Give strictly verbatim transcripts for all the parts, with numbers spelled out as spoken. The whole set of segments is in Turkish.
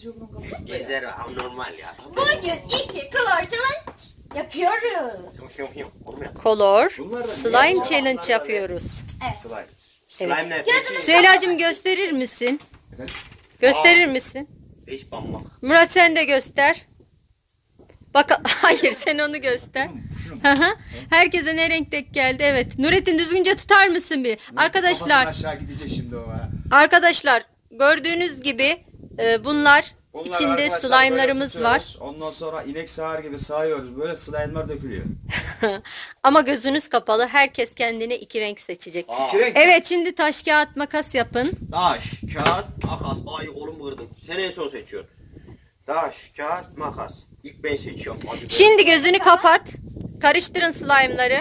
geziyor bunun kafasında Gezer ya. Normal ya. Bugün iki color challenge yapıyoruz. Color Bunlar da slime challenge yapıyoruz. Evet. Slime. Slime ne? Gözümüz- Süheyla'cığım gösterir misin? Efendim? Gösterir misin? Beş bammak. Murat sen de göster. Bak hayır sen onu göster. Hı hı. Herkese ne renk denk geldi? Evet. Nurettin düzgünce tutar mısın bir? Arkadaşlar, Kafasından aşağı gidecek şimdi o ha. arkadaşlar gördüğünüz gibi e, bunlar Bunlar içinde arkadaşlar slime'larımız böyle var. tutuyoruz. Ondan sonra inek sağar gibi sağıyoruz. Böyle slime'lar dökülüyor. Ama gözünüz kapalı. Herkes kendine iki renk seçecek. İki renk. Evet şimdi taş kağıt makas yapın. Taş, kağıt, makas. Ay oğlum kırdım. Sen en son seçiyorsun. Taş, kağıt, makas. İlk ben seçiyorum. Hadi be. Şimdi gözünü kapat. Karıştırın slime'ları.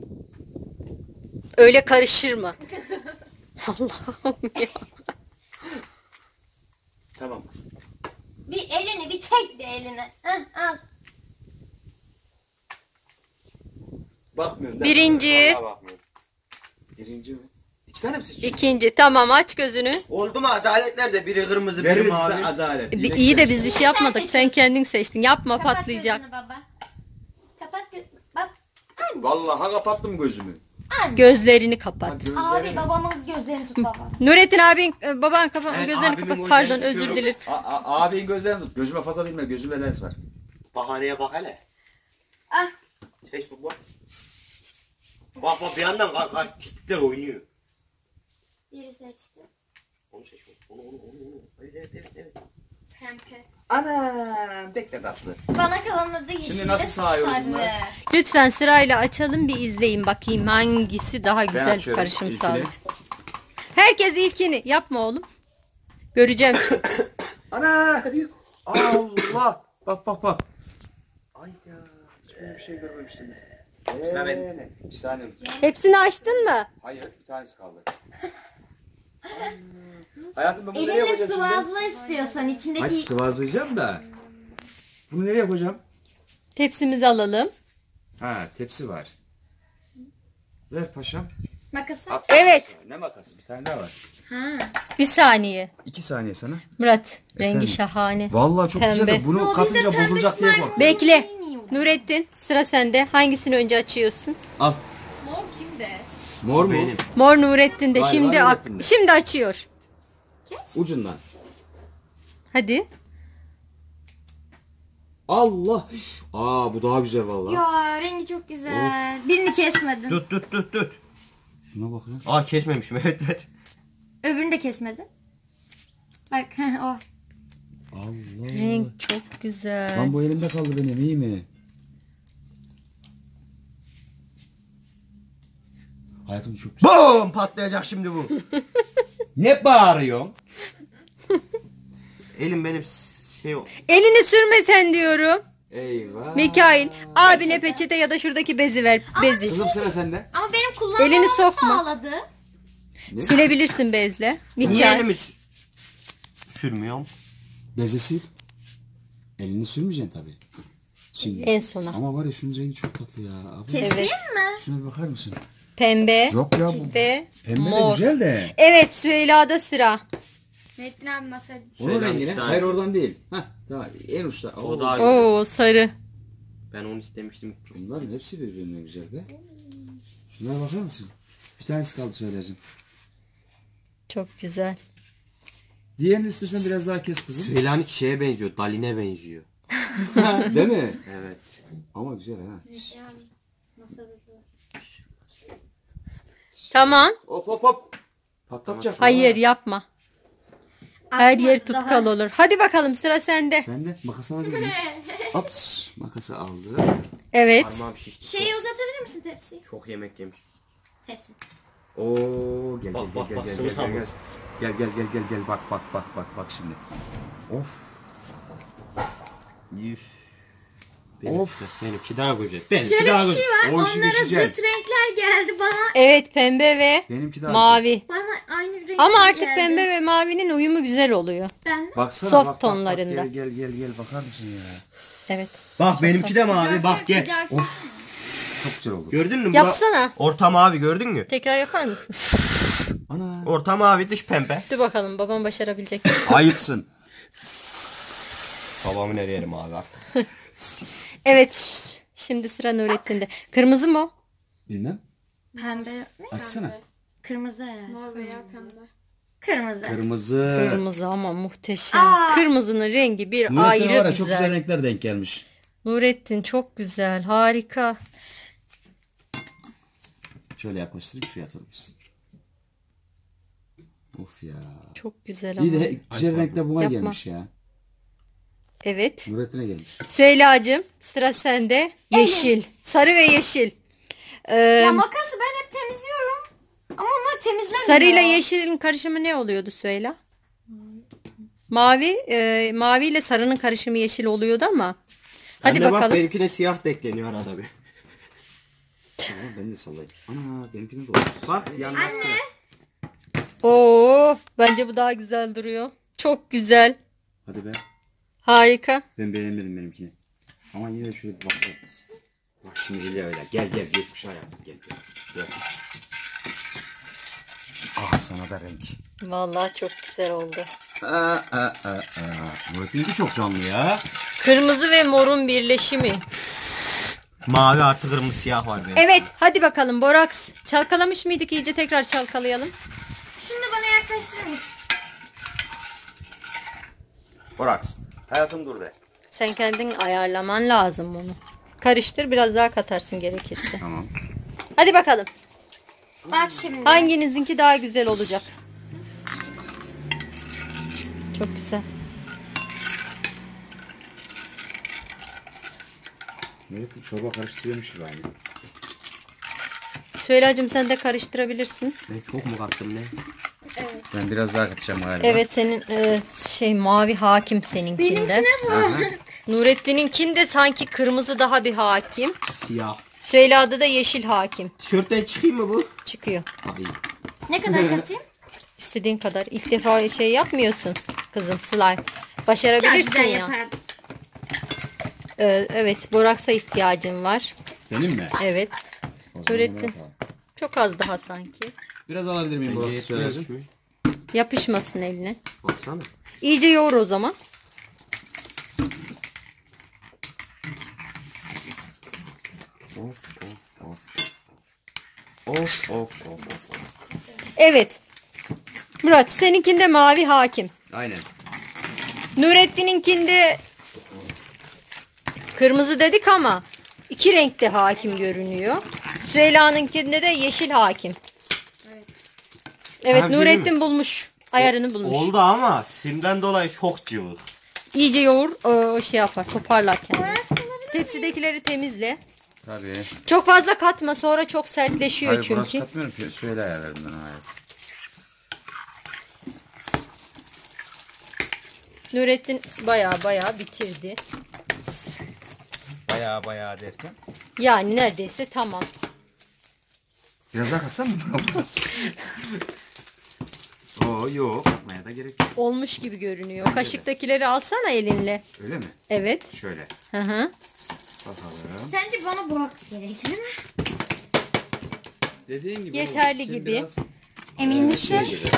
Öyle karışır mı? Allah'ım ya. Tamam kızım. Bir elini bir çek bir elini. Heh, al. Bakmıyorum. da. Birinci, Vallahi bakmıyorum. Birinci mi? İki tane mi seçiyorsun? ikinci. Tamam aç gözünü. Oldu mu adalet nerede? Biri kırmızı, biri Veririz de mavi. adalet. Bir, İnek iyi de seç. biz bir şey yapmadık. Sen kendin seçtin. Yapma Kapat patlayacak. gözünü baba. Kapat gözünü. Bak. Anne. Vallahi kapattım gözümü. Anne. Gözlerini Ha, kapat. gözlerini. Abi babamın gözlerini tut baba. Nurettin abin, e, baban kafa, Evet, gözlerini abimin kapat. Pardon gözlerini özür tutuyorum. dilerim. A- a- abinin gözlerini tut. Gözüme fazla bilme. Gözümde lens var. Bahaneye bak hele. Ah. Seç baba. Bak bak bir yandan kalk kalk kitler oynuyor. Biri seçti. Onu seç. Onu onu onu onu. Evet evet evet. evet. Pembe. Anam bekle tatlı. Bana kalanları da yeşil. Şimdi nasıl sağıyoruz bunları? Lütfen sırayla açalım bir izleyin bakayım hangisi daha güzel açıyorum karışım ilkini. sağlayacak. Herkes ilkini yapma oğlum. Göreceğim çünkü. Ana! Allah! Bak bak bak. Ay ya. Hiç böyle bir şey görmemiştim. Mehmet. Eee, bir saniye. Hepsini açtın mı? Hayır, bir tanesi kaldı. Hayatım ben bunu nereye Elinle koyacağım şimdi? sıvazla istiyorsan Ay içindeki sıvazlayacağım da. Bunu nereye koyacağım? Tepsimizi alalım. Ha, tepsi var. Ver paşam. makası. At. Evet. Ne makası? Bir tane daha var. Ha. Bir saniye. İki saniye sana. Murat rengi Efendim? şahane. Vallahi çok güzel Pembe. de bunu Yo, biz de katınca pembe bozulacak diye slime korktum. Bekle. Bilmiyorum. Nurettin sıra sende. Hangisini önce açıyorsun? Al. Mor kimde? Mor mu? Benim. Mor Nurettin de Vay, şimdi vay ak- Nurettin de. şimdi açıyor. Ucundan. Hadi. Allah. Aa bu daha güzel vallahi. Ya rengi çok güzel. Birini kesmedin. Tut tut tut tut. Şuna bak ya. Aa kesmemişim evet evet. Öbürünü de kesmedin. Bak heh, o. Allah. Renk çok güzel. Lan bu elimde kaldı benim iyi mi? Hayatım çok güzel. Bum patlayacak şimdi bu. Ne bağırıyorsun? Elim benim şey o. Elini sürme sen diyorum. Eyvah. Mikail abine peçete ya da şuradaki bezi ver. Bezi. Kızım sıra sende. Ama benim kullanmamı Elini sokma. sağladı. Silebilirsin bezle. Niye Mikail. elimi sü- sürmüyorum? Beze sil. Elini sürmeyeceksin tabii. Şimdi. En sona. Ama var ya şunun rengi çok tatlı ya. Abi. Keseyim Evet. mi? Şuna bir bakar mısın? Pembe. Yok ya bu. Ve Pembe de mor. güzel de. Evet Süheyla'da sıra. Metin abi masaya Onun Söyle rengine. bir tane. Hayır oradan değil. Hah tamam en uçta. O Oo. daha güzel. Oo sarı. Ben onu istemiştim. Bunların hepsi birbirinden güzel be. Şunlara bakar mısın? Bir tanesi kaldı söyleyeceğim. Çok güzel. Diğerini istersen biraz daha kes kızım. Süheyla'nınki şeye benziyor. Daline benziyor. Değil mi? Evet. Ama güzel ha. Tamam. Hop hop hop. Patlatacak. Hayır yapma. Her yer Atmaz daha. tutkal olur. Hadi bakalım sıra sende. Ben de makası alabilir miyim? Ops. Makası aldı. Evet. Parmağım şişti. Şeyi uzatabilir misin tepsiyi? Çok, çok yemek yemiş. Tepsi. Oo gel Bak, gel bak, gel bak, gel sıvı gel gel sabun. gel. Gel gel gel gel gel bak bak bak bak bak şimdi. Of. Yüz. Benimki, Of. benimki daha güzel. Benimki Şöyle daha bir şey güzel. var. O işi Onlara geçecek. zıt renkler geldi bana. Evet pembe ve Benimki daha mavi. Bana aynı renk Ama artık geldi. pembe ve mavinin uyumu güzel oluyor. Ben Baksana Soft bak, bak, tonlarında. Bak, gel gel gel gel bakar mısın ya? Evet. Bak benimki de mavi. Bak gel. Çok güzel oldu. Gördün mü? Bura- Yapsana. Orta mavi gördün mü? Tekrar yapar mısın? Ana. Orta mavi dış pembe. Dur bakalım babam başarabilecek mi? Ayıpsın. Babamın eriyelim abi artık. Evet ş- şimdi sıra Nurettin'de. Kırmızı mı o? Bilmem. Pembe. Ne? Açsana. Kırmızı herhalde. Mor veya pembe. Kırmızı. Kırmızı. Kırmızı ama muhteşem. Aa! Kırmızının rengi bir Nurettin'e ayrı var ya, güzel. çok güzel renkler denk gelmiş. Nurettin çok güzel, harika. Şöyle yaklaştırayım, şuraya atabilirsin. Of ya. Çok güzel İyi ama. de güzel renkler buna Yapma. gelmiş ya. Evet. Nurettin'e gelmiş. Süheyla'cığım sıra sende. Yeşil. Sarı ve yeşil. Ee, Ya makası ben hep temizliyorum. Ama onlar temizlenmiyor. sarıyla yeşilin karışımı ne oluyordu Süheyla? Mavi, e, mavi ile sarının karışımı yeşil oluyordu ama. Hadi Anne bak bakalım. benimkine siyah da ekleniyor arada bir. Tamam, ben de sallayayım. Ana benimkini de olmuş. Bak yandan Anne. Oo, bence bu daha güzel duruyor. Çok güzel. Hadi be. Harika. Ben beğenmedim benimkini. Ama yine de şöyle bir bakalım. Bak şimdi geliyor öyle. Gel gel yetmiş hayatım gel gel. Gel. Ah sana da renk. Vallahi çok güzel oldu. Aa, aa, aa, aa. Nurettin'inki çok canlı ya. Kırmızı ve morun birleşimi. Mavi artı kırmızı siyah var benim. Evet, hadi bakalım Boraks. Çalkalamış mıydık? İyice tekrar çalkalayalım. Şunu da bana yaklaştırır mısın? Boraks. Hayatım dur be. Sen kendin ayarlaman lazım bunu. Karıştır, biraz daha katarsın gerekirse. Tamam. Hadi bakalım. Bak şimdi. Hanginizinki daha güzel olacak? Çok güzel. Nurettin çorba karıştırıyormuş gibi aynı. Süheyla'cığım sen de karıştırabilirsin. Ben çok mu kattım ne? Ben biraz daha katacağım galiba. Evet senin e, şey mavi hakim seninkinde. Benimkine bu. Nurettin'inkinde sanki kırmızı daha bir hakim. Siyah. Süheyla'da da yeşil hakim. Tişörtten çıkayım mı bu? Çıkıyor. Hayır. Ne kadar katayım? İstediğin kadar. İlk defa şey yapmıyorsun kızım slime. Çok Başarabilirsin güzel ya. yapardım. Ee, evet boraksa ihtiyacın var. Benim mi? Evet. O zaman Nurettin. ben atalım. Çok az daha sanki. Biraz alabilir miyim burası söyleyeceğim? Yetmiyor. Yapışmasın eline. Baksana. İyice yoğur o zaman. Of of of. Of of of of. Evet. Murat seninkinde mavi hakim. Aynen. Nurettin'inkinde kırmızı dedik ama iki renkte hakim görünüyor. Süheyla'nınkinde de yeşil hakim. Evet Ha, bir şey Nurettin değil mi? bulmuş. Ayarını bulmuş. Oldu ama simden dolayı çok cıvık. İyice yoğur o, o şey yapar toparlar kendini. Tepsidekileri temizle. Tabii. Çok fazla katma sonra çok sertleşiyor Hayır burası çünkü. katmıyorum ki. Söyle ayarlarından hayır. Nurettin baya baya bitirdi. Baya baya derken. Yani neredeyse tamam. Biraz daha katsam mı? Oo yok. Katmaya da gerek yok. Olmuş gibi görünüyor. Kaşıktakileri alsana elinle. Öyle mi? Evet. Şöyle. Hı hı. Bakalım. Sence bana boraks gerekli mi? Dediğin gibi. Yeterli olmuş. Şimdi gibi. biraz, Emin e, misin? şey gibi.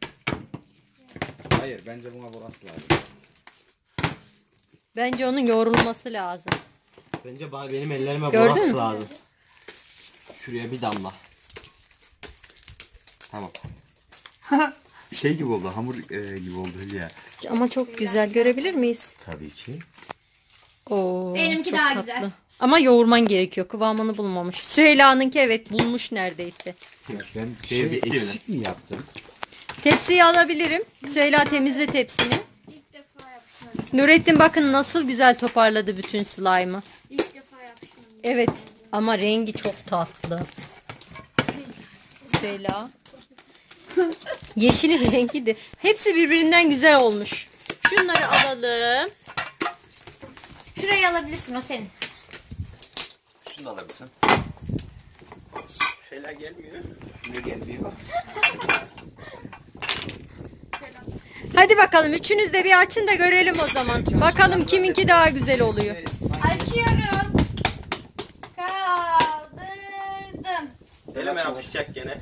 Hayır bence buna burası lazım. Bence onun yoğrulması lazım. Bence bana benim ellerime Gördün boraks mü? lazım. Şuraya bir damla. Tamam. Şey gibi oldu. Hamur e, gibi oldu Hülya. Ama çok güzel. Görebilir miyiz? Tabii ki. Oo, Benimki çok daha tatlı. güzel. Ama yoğurman gerekiyor. Kıvamını bulmamış. Süheyla'nınki evet bulmuş neredeyse. Ben Şey şey bitti eksik mi yaptım? Tepsiyi alabilirim. Süheyla temizle tepsini. İlk defa yapıyorum. Nurettin bakın nasıl güzel toparladı bütün slime'ı. İlk defa yapıyorum. Evet ama rengi çok tatlı. Süheyla. Yeşilin rengi de. Hepsi birbirinden güzel olmuş. Şunları alalım. Şurayı alabilirsin, o senin. Şunu da alabilirsin. Şeyler gelmiyor. Ne gelmiyor? Hadi bakalım üçünüz de bir açın da görelim o zaman. Bakalım kiminki daha güzel oluyor. Açıyorum. Kaldırdım. Elime yapışacak gene.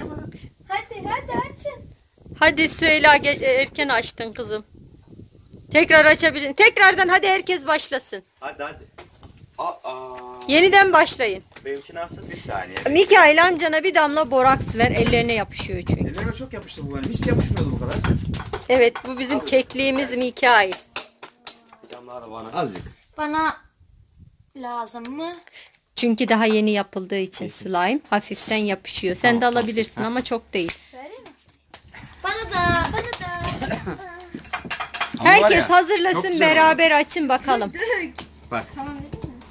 Hadi hadi açın. Hadi Süheyla ge- erken açtın kızım. Tekrar açabilirsin. Tekrardan hadi herkes başlasın. Hadi hadi. Aa. Yeniden başlayın. Benimki nasıl? Bir saniye. Mikail amcana bir damla boraks ver. Ellerine yapışıyor çünkü. Ellerime çok yapıştı bu benim. Hiç yapışmıyordu bu kadar. Evet bu bizim kekliğimiz Mikail. Bir damla da bana. Azıcık. Bana lazım mı? Çünkü daha yeni yapıldığı için slime hafiften yapışıyor. Sen de alabilirsin ama çok değil. Vereyim mi? Bana da, bana da. Ama var Herkes ya, çok hazırlasın güzel beraber açın bakalım. Bak. Tamam dedin mi?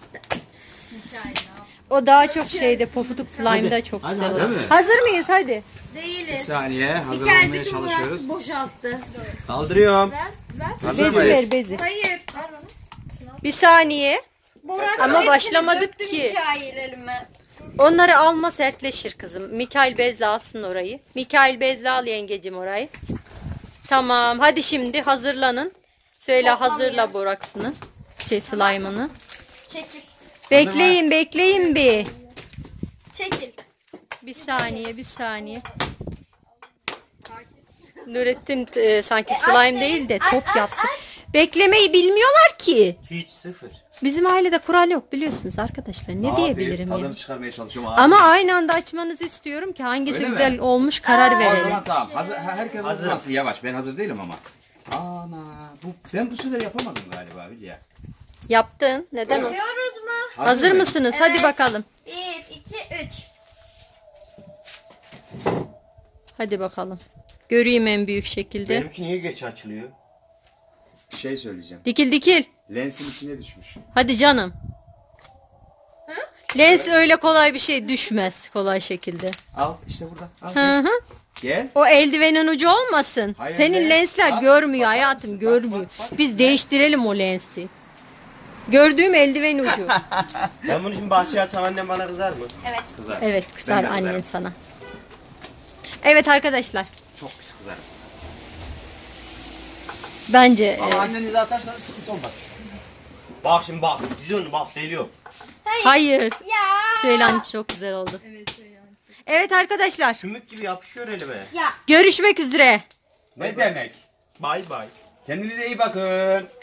O daha çok şeyde pofuduk slime'da çok güzel Değil olur. mi? Hazır mıyız hadi? Bir Değiliz. saniye hazır Mikael olmaya bütün çalışıyoruz. burası boşalttı. Kaldırıyorum. Ver, ver. Hazır Bezi mıyız? ver bezi. Hayır. Ver bana. Bir saniye. Borak Ama hepsini başlamadık döktüm ki. Mikail elime. Onları alma sertleşir kızım. Mikail bezle alsın orayı. Mikail bezle al yengecim orayı. Tamam hadi şimdi hazırlanın. Söyle Toplam hazırla ya. boraksını. Şey slime'ını. Çekil. Bekleyin bekleyin bir. Çekil. Bir saniye bir saniye. Nurettin e, sanki slime değil de aç, top aç, yaptı. Beklemeyi bilmiyorlar ki. Hiç sıfır. Bizim ailede kural yok biliyorsunuz arkadaşlar. Ne diyebilirim ya? Tadını çıkarmaya çalışıyorum. Ama aynı anda açmanızı istiyorum ki hangisi Öyle mi? güzel olmuş karar O verelim. zaman tamam. Hazır, ha- herkes Hazırım. hazır. Yavaş. Ben hazır değilim ama. Ana. Bu, ben bu sefer yapamadım galiba Hülya. Yaptın. Neden o? Açıyoruz mu? Hazır mı? mısınız? Hadi Evet. bakalım. Bir, iki, üç. Hadi bakalım. Göreyim en büyük şekilde. Benimki niye geç açılıyor? Bir şey söyleyeceğim. Dikil dikil. Lensin içine düşmüş. Hadi canım. Lens öyle kolay bir şey düşmez kolay şekilde. Al işte burada. Al. Hı gel. hı. Gel. O eldivenin ucu olmasın. Hayır, Senin lens. lensler Bak, görmüyor bakar hayatım, mısın? Bak, görmüyor. bak, bak. Biz değiştirelim o lensi. Gördüğüm eldiven ucu. Ben bunu şimdi bahçeye açsam annem bana kızar mı? Evet. Kızar. Evet, Ben kızar de annen kızarım. sana. Evet arkadaşlar. Çok pis kızarım. Bence Ama e, annenize atarsanız sıkıntı olmaz. Bak şimdi bak. Gidiyorsun bak deliyorum. hayır. Ya. Söylen çok güzel oldu. Evet arkadaşlar. Sümük gibi yapışıyor elime. Ya. Görüşmek üzere. Ne demek? Bay bay. Kendinize iyi bakın.